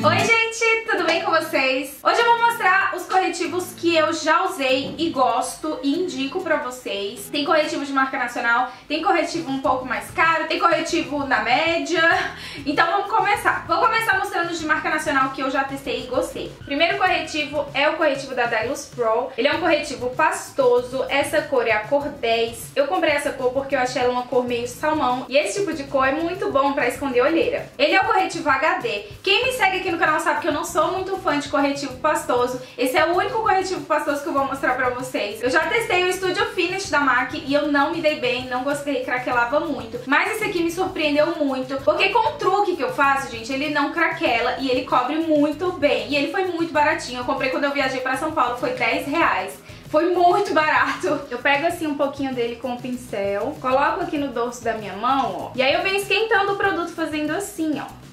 Oi gente, tudo bem com vocês? Hoje eu vou mostrar os corretivos que eu já usei e gosto e indico pra vocês. Tem corretivo de marca nacional, tem corretivo um pouco mais caro, tem corretivo na média. Então vamos começar. Vou começar mostrando os de marca nacional que eu já testei e gostei. Primeiro corretivo é o corretivo da Dylos Pro. Ele é um corretivo pastoso, essa cor é a cor 10. Eu comprei essa cor porque eu achei ela uma cor meio salmão e esse tipo de cor é muito bom pra esconder olheira. Ele é o corretivo HD. Quem me segue aqui no canal sabe que eu não sou muito fã de corretivo pastoso. Esse é o único corretivo pastoso que eu vou mostrar pra vocês. Eu já testei o Studio Finish da MAC e eu não me dei bem, não gostei, craquelava muito. Mas esse aqui me surpreendeu muito, porque com o truque que eu faço, gente, ele não craquela e ele cobre muito bem. E ele foi muito baratinho. Eu comprei quando eu viajei pra São Paulo, foi R$10. Foi muito barato. Eu pego assim um pouquinho dele com o pincel, coloco aqui no dorso da minha mão, ó. E aí eu venho esquentando o produto fazendo assim, ó.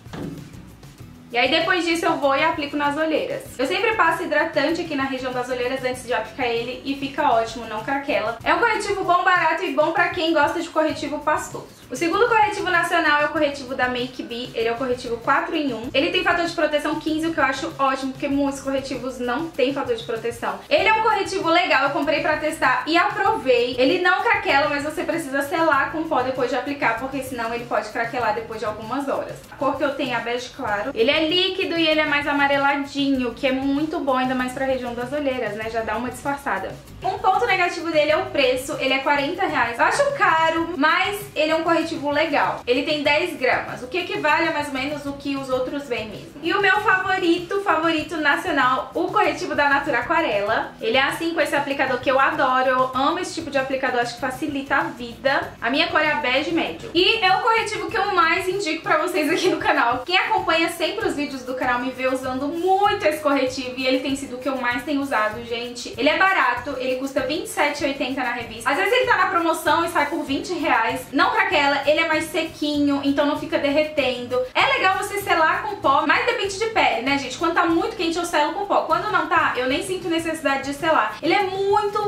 E aí depois disso eu vou e aplico nas olheiras. Eu sempre passo hidratante aqui na região das olheiras antes de aplicar ele e fica ótimo, não craquela. É um corretivo bom, barato e bom pra quem gosta de corretivo pastoso. O segundo corretivo nacional é o corretivo da Make Be. Ele é o corretivo 4 em 1. Ele tem fator de proteção 15, o que eu acho ótimo, porque muitos corretivos não tem fator de proteção. Ele é um corretivo legal, eu comprei pra testar e aprovei. Ele não craquela, mas você precisa selar com pó depois de aplicar, porque senão ele pode craquelar depois de algumas horas. A cor que eu tenho é bege claro. Ele é líquido e ele é mais amareladinho, que é muito bom, ainda mais pra região das olheiras, né? Já dá uma disfarçada. Um ponto negativo dele é o preço, ele é R$40. Eu acho caro, mas ele é um corretivo legal. Ele tem 10 gramas, o que equivale a mais ou menos o que os outros vêm mesmo. E o meu favorito nacional, o corretivo da Natura Aquarela. Ele é assim com esse aplicador que eu adoro, eu amo esse tipo de aplicador, acho que facilita a vida. A minha cor é a bege médio. E é o corretivo que eu mais indico pra vocês aqui no canal. Quem acompanha sempre os vídeos do canal me vê usando muito esse corretivo e ele tem sido o que eu mais tenho usado, gente. Ele é barato, ele custa R$27,80 na revista. Às vezes ele tá na promoção e sai por R$20. Não craquela, ele é mais sequinho, então não fica derretendo. É legal você selar com pó, mas depende de pele, né, gente? Quando tá muito quente eu selo com pó. Quando não tá, eu nem sinto necessidade de selar. Ele é muito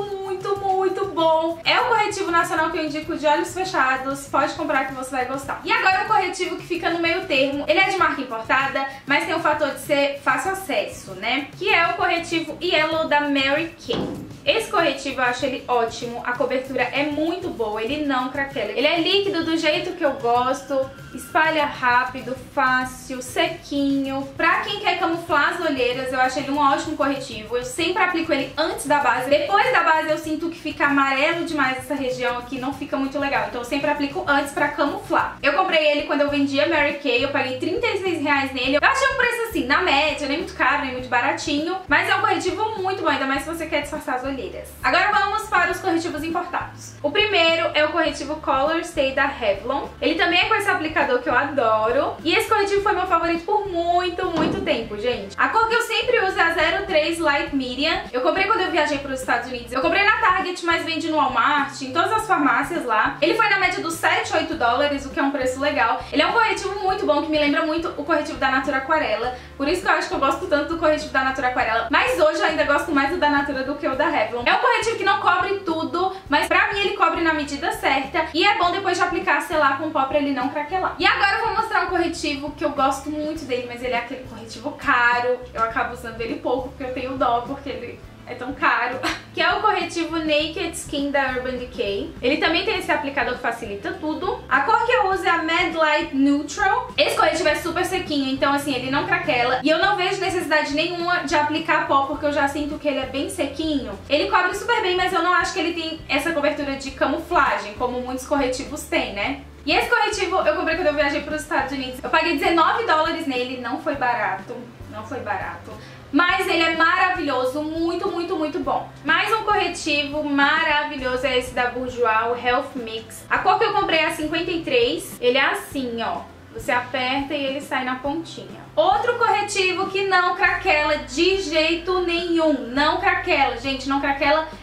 bom. É o corretivo nacional que eu indico de olhos fechados. Pode comprar que você vai gostar. E agora o corretivo que fica no meio termo. Ele é de marca importada, mas tem o fator de ser fácil acesso, né? Que é o corretivo Yellow da Mary Kay. Esse corretivo eu acho ele ótimo, a cobertura é muito boa, ele não craquela. Ele é líquido do jeito que eu gosto, espalha rápido, fácil, sequinho. Pra quem quer camuflar as olheiras, eu acho ele um ótimo corretivo. Eu sempre aplico ele antes da base. Depois da base eu sinto que fica amarelo demais essa região aqui, não fica muito legal. Então eu sempre aplico antes pra camuflar. Eu comprei ele quando eu vendia Mary Kay, eu paguei R$36 nele. Eu achei um preço assim, na média, nem muito caro, nem muito baratinho. Mas é um corretivo muito bom, ainda mais se você quer disfarçar as olheiras. Agora vamos para os corretivos importados. O primeiro é o corretivo Color Stay da Revlon. Ele também é com esse aplicador que eu adoro. E esse corretivo foi meu favorito por muito tempo, gente. A cor que eu sempre uso é a 03 Light Medium. Eu comprei quando eu viajei para os Estados Unidos. Eu comprei na Target, mas vende no Walmart, em todas as farmácias lá. Ele foi na média dos $7-8, o que é um preço legal. Ele é um corretivo muito bom, que me lembra muito o corretivo da Natura Aquarela. Por isso que eu acho que eu gosto tanto do corretivo da Natura Aquarela. Mas hoje eu ainda gosto mais do da Natura do que o da Revlon. É um corretivo que não cobre tudo, mas pra mim ele cobre na medida certa. E é bom depois de aplicar, selar com pó pra ele não craquelar. E agora eu vou mostrar um corretivo que eu gosto muito dele, mas ele é aquele corretivo caro. Eu acabo usando ele pouco porque eu tenho dó, porque ele é tão caro. Que é o corretivo Naked Skin da Urban Decay. Ele também tem esse aplicador que facilita tudo. A cor que eu uso é a Mad Light Neutral. Esse corretivo é super sequinho, então assim, ele não craquela. E eu não vejo necessidade nenhuma de aplicar pó, porque eu já sinto que ele é bem sequinho. Ele cobre super bem, mas eu não acho que ele tem essa cobertura de camuflagem, como muitos corretivos têm, né? E esse corretivo eu comprei quando eu viajei para os Estados Unidos. Eu paguei $19 nele, não foi barato. Não foi barato. Mas ele é maravilhoso, muito bom. Mais um corretivo maravilhoso é esse da Bourjois, o Health Mix. A cor que eu comprei é a 53. Ele é assim, ó. Você aperta e ele sai na pontinha. Outro corretivo que não craquela de jeito nenhum. Não craquela, gente, não craquela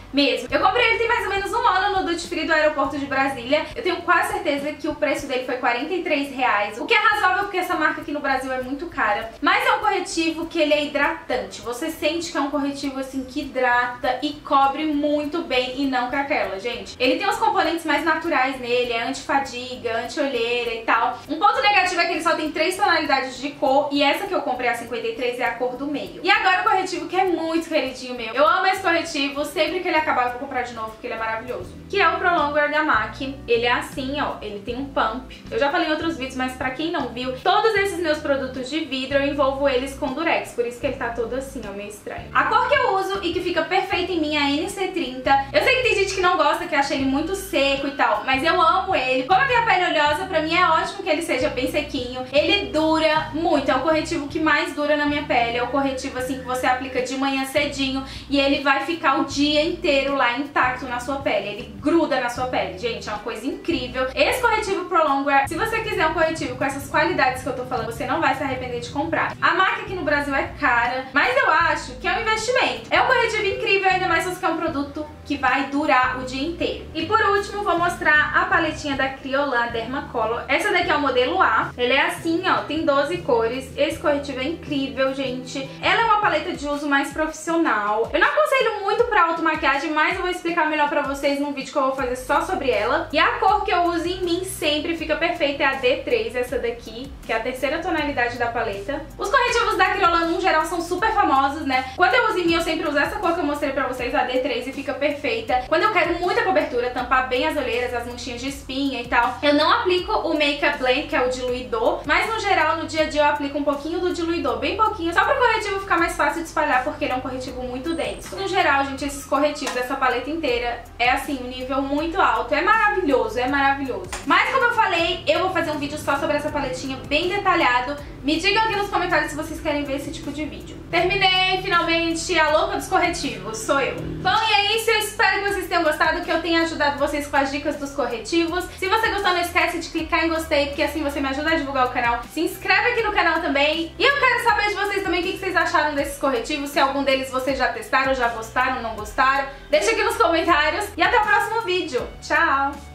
mesmo. Eu comprei ele tem mais ou menos um ano no Duty Free do aeroporto de Brasília. Eu tenho quase certeza que o preço dele foi R$43, o que é razoável porque essa marca aqui no Brasil é muito cara. Mas é um corretivo que ele é hidratante. Você sente que é um corretivo assim que hidrata e cobre muito bem e não craquela, gente. Ele tem os componentes mais naturais nele, é anti-fadiga, anti-olheira e tal. Um ponto negativo é que ele só tem 3 tonalidades de cor e essa que eu comprei, a 53, é a cor do meio. E agora o corretivo que é muito queridinho meu. Eu amo esse corretivo, sempre que ele acabar eu vou comprar de novo porque ele é maravilhoso. Que é o Pro Longwear da MAC. Ele é assim, ó, ele tem um pump. Eu já falei em outros vídeos, mas pra quem não viu, todos esses meus produtos de vidro eu envolvo eles com durex, por isso que ele tá todo assim, ó, meio estranho. A cor que eu uso e que fica perfeita em mim é a NC30. Eu sei que tem gente que não gosta, que acha ele muito seco e tal, mas eu amo ele. Como eu tenho a pele oleosa, pra mim é ótimo que ele seja bem sequinho. Ele dura muito, é o corretivo que mais dura na minha pele. É o corretivo assim que você aplica de manhã cedinho e ele vai ficar o dia inteiro lá intacto na sua pele. Ele gruda na sua pele, gente, é uma coisa incrível. Esse corretivo Pro Longwear, se você quiser um corretivo com essas qualidades que eu tô falando, você não vai se arrepender de comprar. A marca aqui no Brasil é cara, mas eu acho que é um investimento. É um corretivo incrível, ainda mais se você quer um produto que vai durar o dia inteiro. E por último, vou mostrar a paletinha da Kryolan Dermacolor. Essa daqui é o modelo A. Ele é assim, ó, tem 12 cores. Esse corretivo é incrível, gente. Ela é uma paleta de uso mais profissional. Eu não aconselho muito pra automaquiagem, mas eu vou explicar melhor pra vocês num vídeo que eu vou fazer só sobre ela. E a cor que eu uso em mim sempre fica perfeita é a D3, essa daqui, que é a terceira tonalidade da paleta. Os corretivos da Kryolan, no geral, são super famosos, né? Quando eu uso em mim, eu sempre uso essa cor que eu mostrei pra vocês, a D3, e fica perfeita. Quando eu quero muita cobertura, tampar bem as olheiras, as manchinhas de espinha e tal, eu não aplico o Makeup Blend, que é o diluidor, mas no geral, no dia a dia, eu aplico um pouquinho do diluidor, bem pouquinho, só para o corretivo ficar mais fácil de espalhar, porque ele é um corretivo muito denso. No geral, gente, esses corretivos, essa paleta inteira, é assim, um nível muito alto, é maravilhoso, é maravilhoso. Mas como eu falei, eu vou fazer um vídeo só sobre essa paletinha bem detalhado. Me digam aqui nos comentários se vocês querem ver esse tipo de vídeo. Terminei, finalmente, a louca dos corretivos, sou eu. Bom, e é isso, eu espero que vocês tenham gostado, que eu tenha ajudado vocês com as dicas dos corretivos. Se você gostou, não esquece de clicar em gostei, porque assim você me ajuda a divulgar o canal. Se inscreve aqui no canal também. E eu quero saber de vocês também o que vocês acharam desses corretivos, se algum deles vocês já testaram, já gostaram, não gostaram. Deixa aqui nos comentários e até o próximo vídeo. Tchau!